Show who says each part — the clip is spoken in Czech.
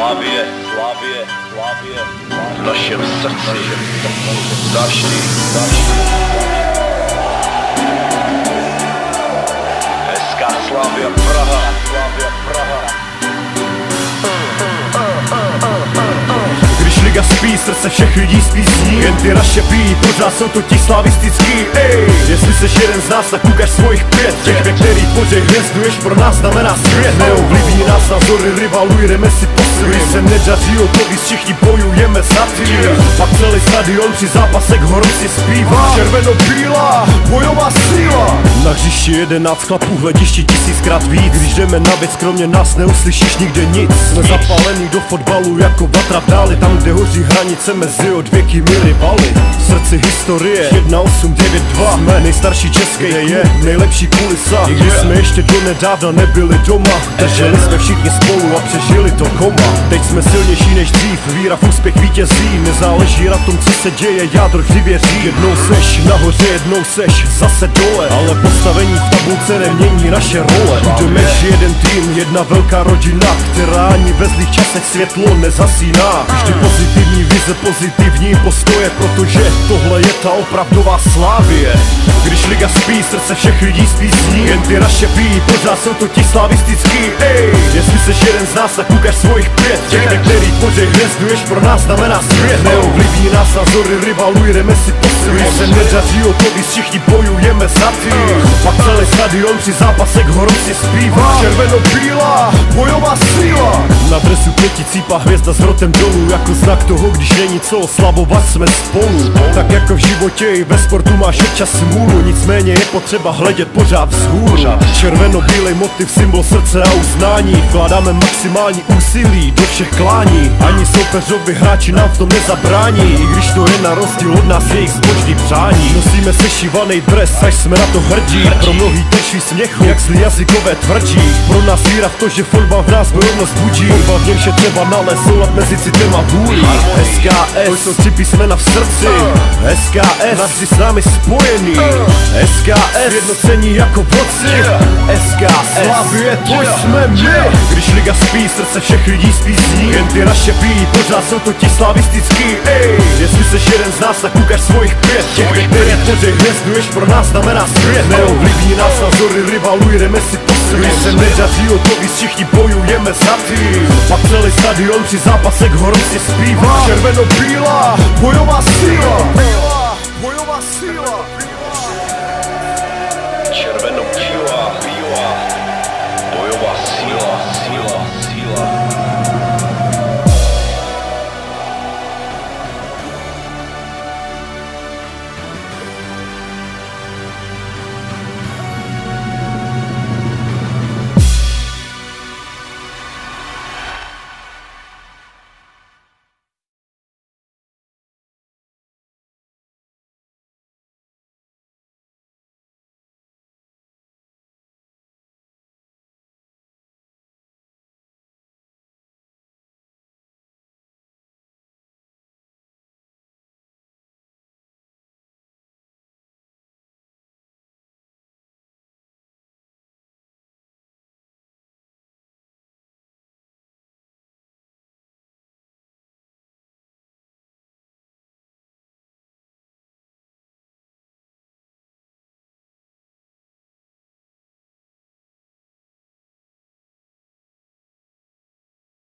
Speaker 1: Slávie v našem srdci navždy. SK Slavia Praha.
Speaker 2: Když liga spí, srdce všech lidí spí s ní. Jen ty naše pijí, pořád jsou to ti slavistický. Ej, jestli seš jeden z nás, tak ukaž svojich 5. Těch, ve kterých pořej hvězduješ, pro nás znamená svět. Neovlivní nás názory, rivalujeme si posily. Když se nedaří o to, víc všichni bojujeme za ty. Pak celý stadion při zápasech horu si zpívá. Červeno-bílá, bojová síla. Na hřišti 11 chlapů, v hledišti 1000krát víc. Když jdeme na věc, kromě nás neuslyšíš nikde nic. Jsme zapálení do fotbalu jako vatra v dáli. Tam, kde hoří hranice mezi odvěkými rivaly. V srdci historie 1892. Jsme nejstarší český klub, nejlepší kulisa. I když jsme ještě donedávna nebyli doma, drželi jsme všichni spolu a přežili to koma. Teď jsme silnější než dřív, víra v úspěch vítězí. Nezáleží na tom, co se děje, jádro vždy věří. Jednou seš nahoře, jednou seš zase dole, ale postavení v tabulce nemění naše role. Budeme jeden tým, jedna velká rodina, která ani ve zlých časech světlo nezasíná. Vždy pozitivní vize, pozitivní postoje, protože tohle je ta opravdová Slávie. Když liga spí, srdce všech lidí spí s ní. Jen ty naše pijí, pořád jsou to ti slavistický. Ej, jestli seš jeden z nás, tak ukaž svojich 5. Těch, ve kterých pořej hvězduješ, pro nás znamená svět. Neovlivní nás názory, rivalujeme si posily. Když se nedaří o to, víc všichni bojujeme za ty. Pak celý stadion při zápasech horu si zpívá. Červeno-bílá, bojová síla. Na dresu 5 cípá hvězda s hrotem dolů, jako znak toho, když není co oslavovat, jsme spolu. Tak jako v životě i ve sportu máš občas smůlu, nicméně je potřeba hledět pořád vzhůru. Červeno-bílej motiv, symbol srdce a uznání. Vkládáme maximální úsilí do všech klání. Ani soupeřovi hráči nám v tom nezabrání, i když to je na rozdíl od nás jejich zbožný přání. Nosíme sešívaný dres, až jsme na to hrdí. Pro mnohý trčí směchu, jak zlý jazykové tvrdí. Pro nás víra v to, že fotbal v nás bojovnost budí. Fotbal v něm je třeba nalézt soulad mezi citem a vůlí. SKS, to jsou 3 písmena v srdci. SKS, navždy s námi spojený. SKS, jednocení jako vodci. SKS, Slavie, to jsme my. Když liga spí, srdce všech lidí spí s ní. Jen ty naše pijí, pořád jsou to ti slavistický. Ej, jestli seš jeden z nás, tak ukaž svojich 5. Těch, ve kterých pořej hvězduješ, pro nás znamená svět. Neovlivní nás názory, rivalujeme si posily. Když se nedaří o to, víc všichni bojujeme za ty. Pak celý stadion při zápasech horu si zpívá. Červeno-bílá, bojová síla. Bojová síla.
Speaker 1: Červeno-bílá, bojová síla.